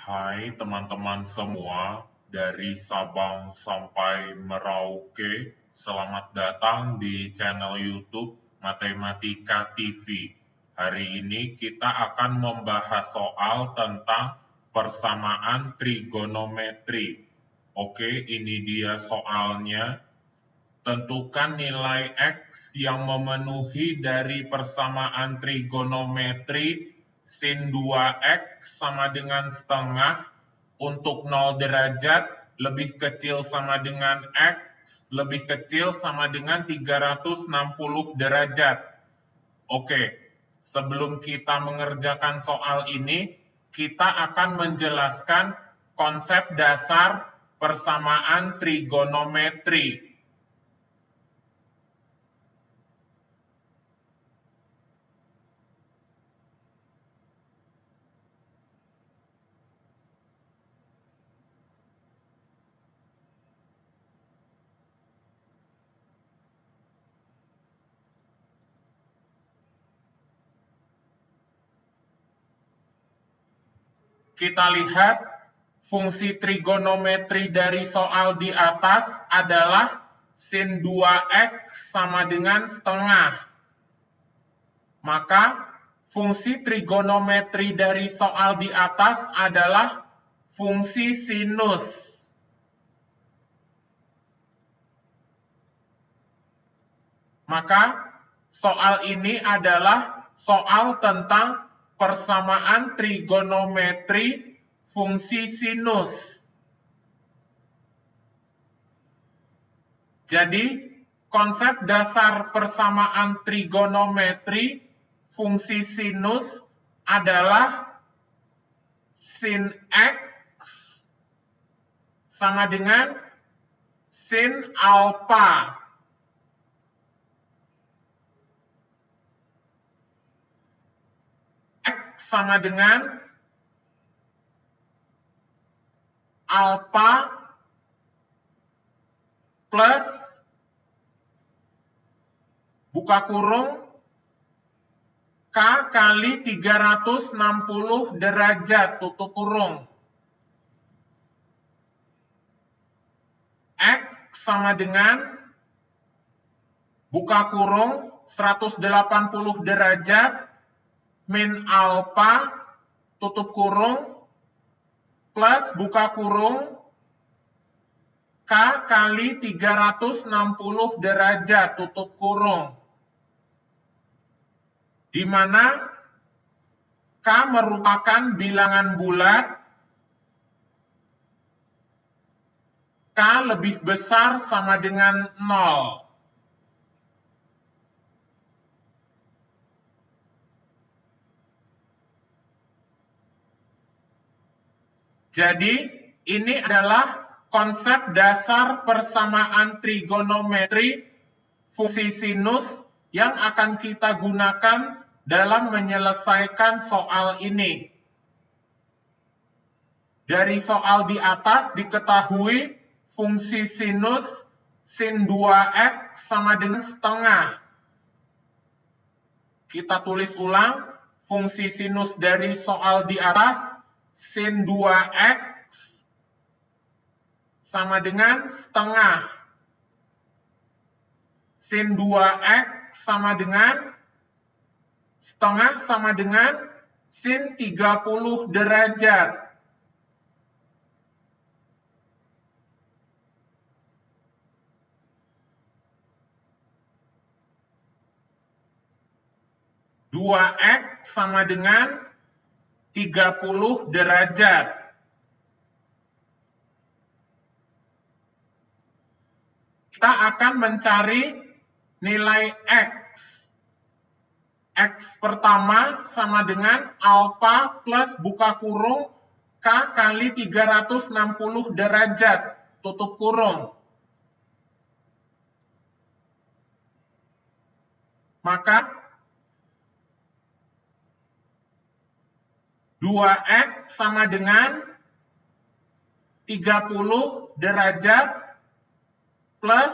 Hai teman-teman semua, dari Sabang sampai Merauke, selamat datang di channel YouTube Matematika TV. Hari ini kita akan membahas soal tentang persamaan trigonometri. Oke, ini dia soalnya. Tentukan nilai X yang memenuhi dari persamaan trigonometri sin 2X sama dengan setengah untuk 0 derajat lebih kecil sama dengan X lebih kecil sama dengan 360 derajat. Oke, sebelum kita mengerjakan soal ini, kita akan menjelaskan konsep dasar persamaan trigonometri. Kita lihat fungsi trigonometri dari soal di atas adalah sin 2X sama dengan setengah. Maka fungsi trigonometri dari soal di atas adalah fungsi sinus. Maka soal ini adalah soal tentang persamaan trigonometri fungsi sinus. Jadi, konsep dasar persamaan trigonometri fungsi sinus adalah sin X sama dengan sin alpha. Sama dengan alpha plus buka kurung K kali 360 derajat tutup kurung. X sama dengan buka kurung 180 derajat min alpha tutup kurung plus buka kurung K kali 360 derajat tutup kurung, di mana K merupakan bilangan bulat, K lebih besar sama dengan 0. Jadi, ini adalah konsep dasar persamaan trigonometri fungsi sinus yang akan kita gunakan dalam menyelesaikan soal ini. Dari soal di atas diketahui fungsi sinus sin 2X sama dengan setengah. Kita tulis ulang, fungsi sinus dari soal di atas sin 2X sama dengan setengah. Sin 2X sama dengan setengah sama dengan sin 30 derajat. Dua X sama dengan 30 derajat. Kita akan mencari nilai X. X pertama sama dengan alpha plus buka kurung K kali 360 derajat tutup kurung. Maka 2X sama dengan 30 derajat plus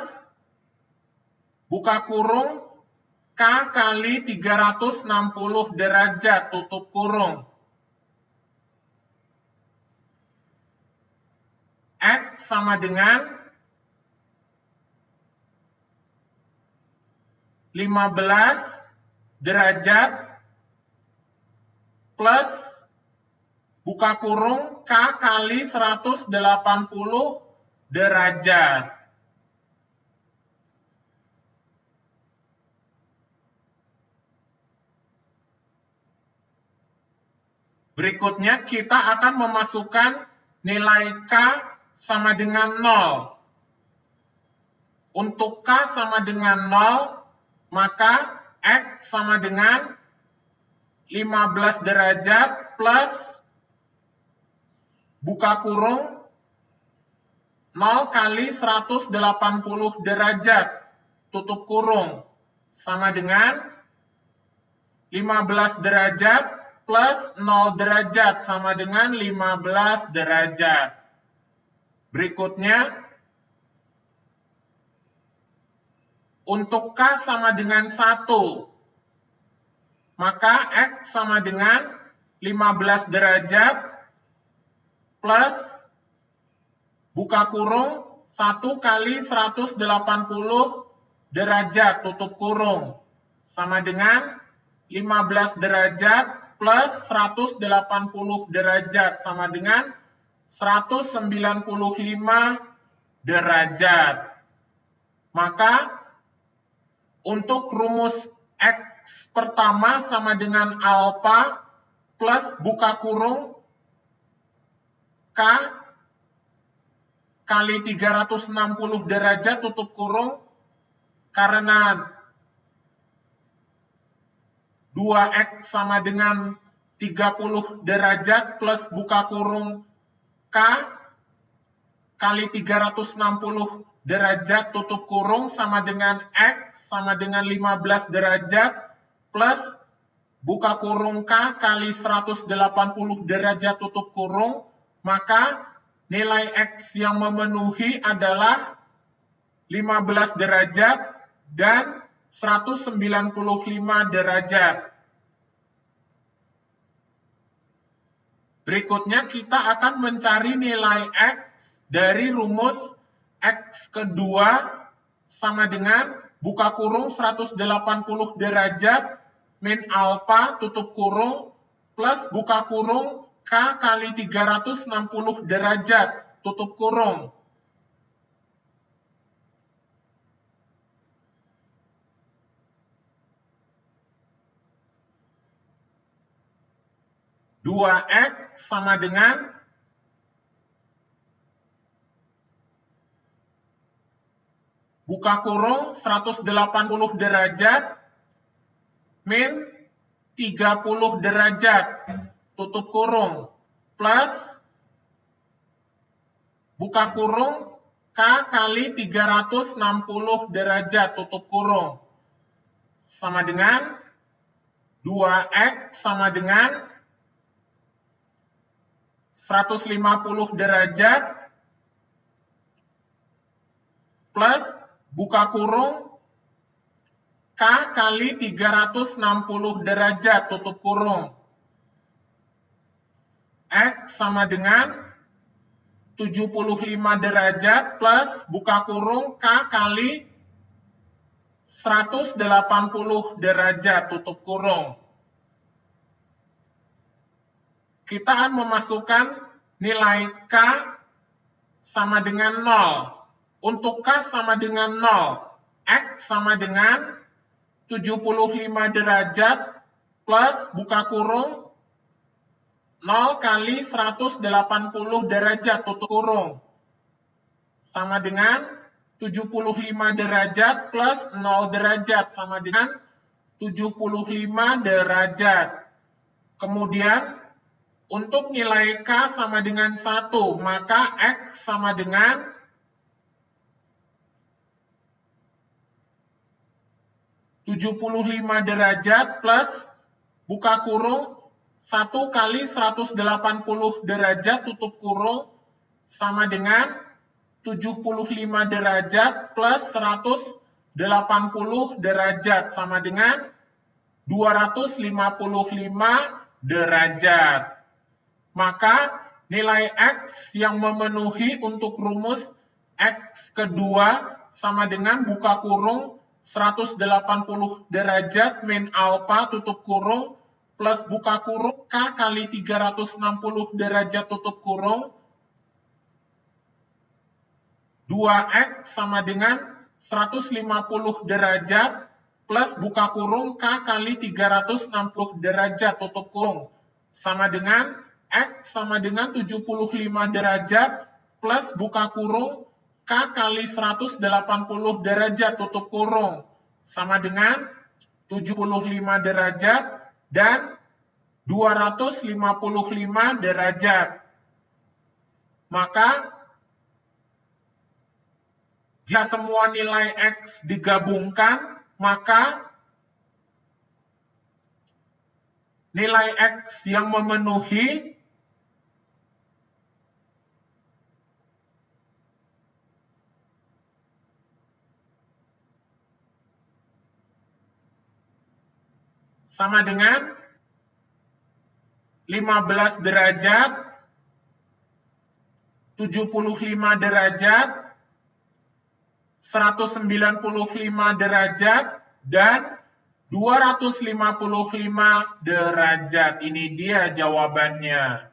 buka kurung K kali 360 derajat tutup kurung. X sama dengan 15 derajat plus buka kurung K kali 180 derajat. Berikutnya kita akan memasukkan nilai K sama dengan 0. Untuk K sama dengan 0, maka X sama dengan 15 derajat plus buka kurung 0 kali 180 derajat tutup kurung sama dengan 15 derajat plus 0 derajat sama dengan 15 derajat. Berikutnya, untuk K sama dengan 1, maka X sama dengan 15 derajat plus buka kurung 1 kali 180 derajat tutup kurung sama dengan 15 derajat plus 180 derajat sama dengan 195 derajat. Maka untuk rumus X pertama sama dengan alfa plus buka kurung K kali 360 derajat tutup kurung, karena 2X sama dengan 30 derajat plus buka kurung K kali 360 derajat tutup kurung sama dengan X sama dengan 15 derajat plus buka kurung K kali 180 derajat tutup kurung, maka nilai X yang memenuhi adalah 15 derajat dan 195 derajat. Berikutnya kita akan mencari nilai X dari rumus X kedua sama dengan buka kurung 180 derajat min alfa tutup kurung plus buka kurung K kali 360 derajat tutup kurung. Dua X sama dengan buka kurung 180 derajat min 30 derajat tutup kurung plus buka kurung K kali 360 derajat tutup kurung sama dengan 2X sama dengan 150 derajat plus buka kurung K kali 360 derajat tutup kurung. X sama dengan 75 derajat plus buka kurung K kali 180 derajat tutup kurung. Kita akan memasukkan nilai K sama dengan 0. Untuk K sama dengan 0, X sama dengan 75 derajat plus buka kurung 0 kali 180 derajat tutup kurung sama dengan 75 derajat plus 0 derajat sama dengan 75 derajat. Kemudian untuk nilai K sama dengan 1, maka X sama dengan 75 derajat plus buka kurung 1 kali 180 derajat tutup kurung sama dengan 75 derajat plus 180 derajat sama dengan 255 derajat. Maka nilai X yang memenuhi untuk rumus X kedua sama dengan buka kurung 180 derajat min alfa tutup kurung plus buka kurung K kali 360 derajat tutup kurung 2X sama dengan 150 derajat plus buka kurung K kali 360 derajat tutup kurung sama dengan X sama dengan 75 derajat plus buka kurung K kali 180 derajat tutup kurung sama dengan 75 derajat dan 255 derajat. Maka jika semua nilai X digabungkan, maka nilai X yang memenuhi sama dengan 15 derajat, 75 derajat, 195 derajat, dan 255 derajat. Ini dia jawabannya.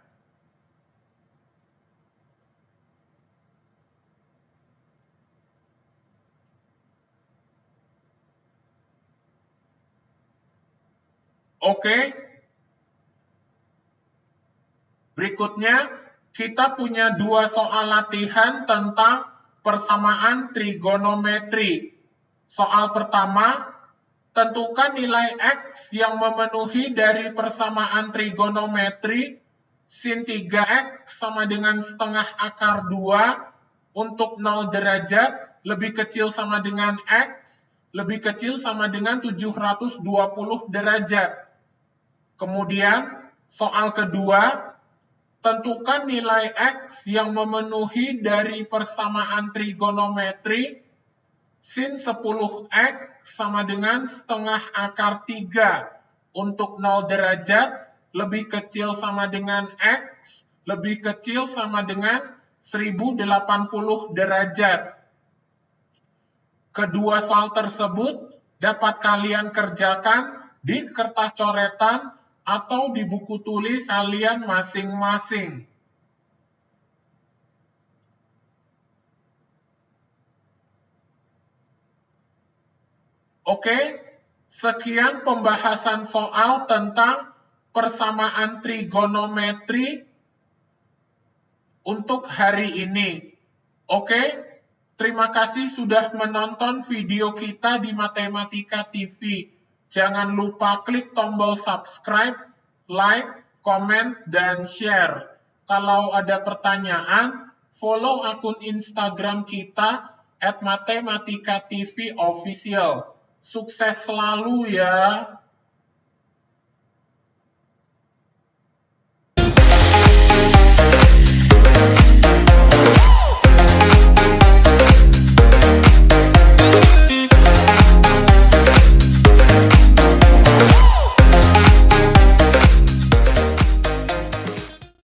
Oke. Berikutnya, kita punya dua soal latihan tentang persamaan trigonometri. Soal pertama, tentukan nilai X yang memenuhi dari persamaan trigonometri sin 3X sama dengan setengah akar 2 untuk 0 derajat lebih kecil sama dengan X, lebih kecil sama dengan 720 derajat. Kemudian, soal kedua, tentukan nilai X yang memenuhi dari persamaan trigonometri sin 10X sama dengan setengah akar 3 untuk 0 derajat lebih kecil sama dengan X, lebih kecil sama dengan 1080 derajat. Kedua soal tersebut dapat kalian kerjakan di kertas coretan atau di buku tulis kalian masing-masing. Oke, sekian pembahasan soal tentang persamaan trigonometri untuk hari ini. Oke, terima kasih sudah menonton video kita di Matematika TV. Jangan lupa klik tombol subscribe, like, komen, dan share. Kalau ada pertanyaan, follow akun Instagram kita @matematikatv official. Sukses selalu ya!